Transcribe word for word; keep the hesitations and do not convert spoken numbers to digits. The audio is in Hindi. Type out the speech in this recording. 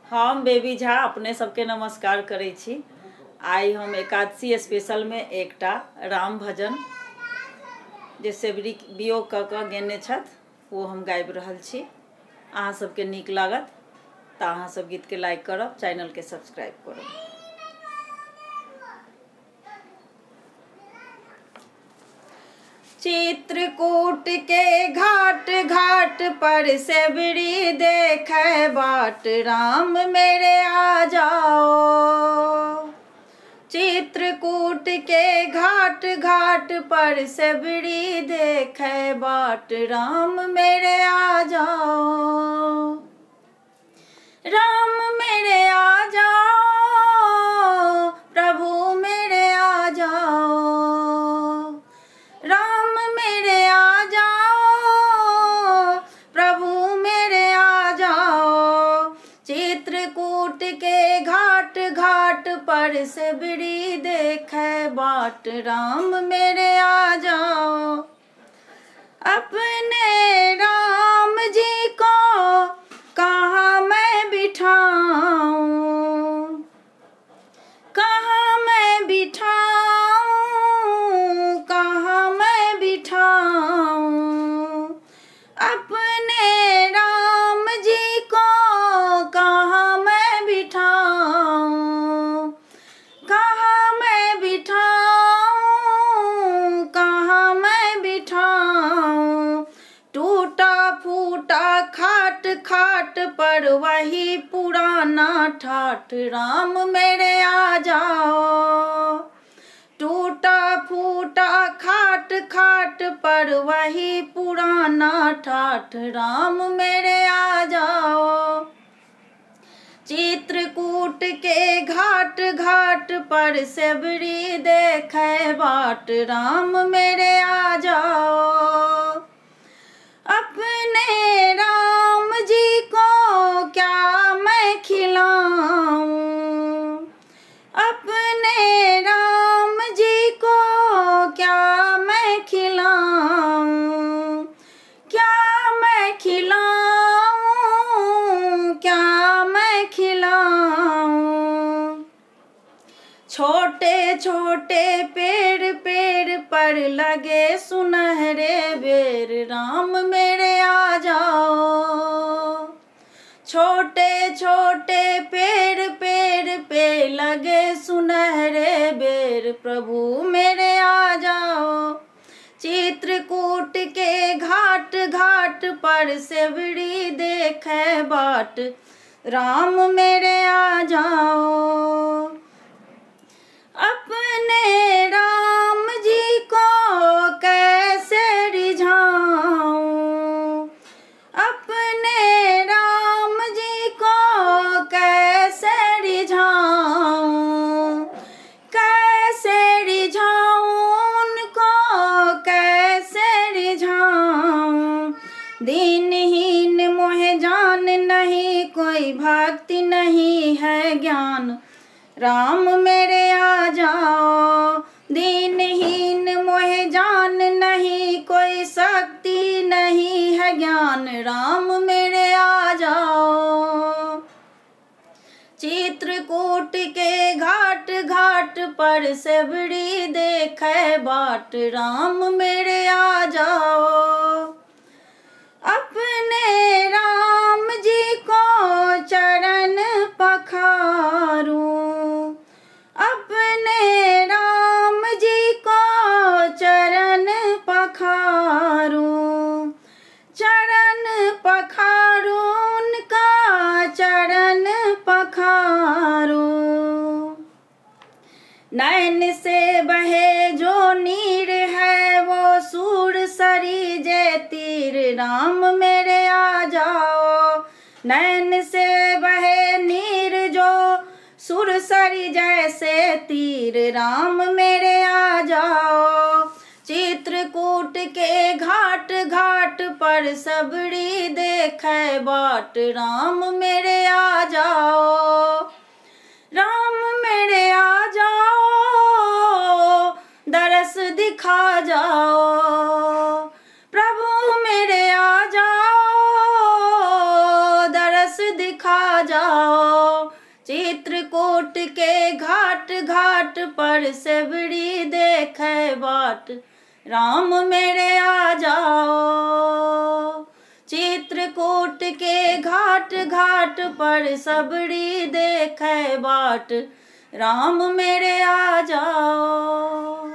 हम बेबी झा अपने सबके नमस्कार करै छी। आई हम एकादशी स्पेशल में एकटा राम भजन जे सेवरी वियोग क के गेने छथि वो हम गाबि रहल छी। अहाँ सबके नीक लागत तऽ अहाँ सब गीत के लाइक करब, चैनल के सब्सक्राइब करब। चित्रकूट के घाट घाट पर सेवरी देखे बाट, राम मेरे आ जाओ। चित्रकूट के घाट घाट पर सेवरी देखे बाट, राम मेरे आ जाओ। राम मेरे आ जाओ, प्रभु मेरे आ जाओ। राम मेरे आ जाओ, प्रभु मेरे आ जाओ। चित्रकूट के घाट घाट पर सेवरी देखे बाट, राम मेरे आ जाओ। अपने राम जी को कहाँ मैं बिठाऊं, कहाँ मैं बिठाऊं, कहाँ मैं बिठाऊं। अपने राम जी को कहाँ मैं बिठाऊं, कहाँ मैं बिठाऊं, कहाँ मैं बिठाऊं। टूटा फूटा खाट खाट पर वही पुराना ठाठ, राम मेरे आ जाओ। टूटा फूटा खाट खाट पर वही पुराना ठाठ, राम मेरे आ जाओ। चित्रकूट के घाट घाट पर सेवरी देखे बाट, राम मेरे आ जाओ। अपने राम जी को क्या मैं खिलाऊं, अपने राम जी को क्या मैं खिलाऊं, क्या मैं खिलाऊं, क्या मैं खिलाऊं। छोटे छोटे पेड़ पेड़ पर लगे सुनहरे बेर, राम मेरे आ जाओ। छोटे छोटे पेड़ पेड़ पे लगे सुनहरे बेर, प्रभु मेरे आ जाओ। चित्रकूट के घाट घाट पर सेवरी देखे बाट, राम मेरे आ जाओ। अपने राम जी को कैसे रिझाऊं, अपने राम जी को कैसे रिझाऊं, कैसे रिझाऊं उनको कैसे रिझाऊं। दीनहीन मोहे जान नहीं, कोई भक्ति नहीं है ज्ञान, राम मेरे आ जाओ। दीनहीन मोहे जान नहीं, कोई शक्ति नहीं है ज्ञान, राम मेरे आ जाओ। चित्रकूट के घाट घाट पर सेवरी देखे बाट, राम मेरे आ जाओ। अपने राम जी को चरण पखारूं, अपने राम जी को चरण पखारूं, चरण पखारूं उनका चरण पखारूं। नैन से बहे जो नीर है वो सूर सरी जय तीर, राम मेरे आ जाओ। नैन से बहे नीर जो सुरसरी जैसे तीर, राम मेरे आ जाओ। चित्रकूट के घाट घाट पर सबरी देखे बाट, राम मेरे आ जाओ। राम मेरे आ जाओ, दरस दिखा जाओ। प्रभु मेरे आ जाओ, दरस दिखा आ जाओ। चित्रकूट के घाट घाट पर सेवरी देखे बाट, राम मेरे आ जाओ। चित्रकूट के घाट घाट पर सबरी देखे बाट, राम मेरे आ जाओ।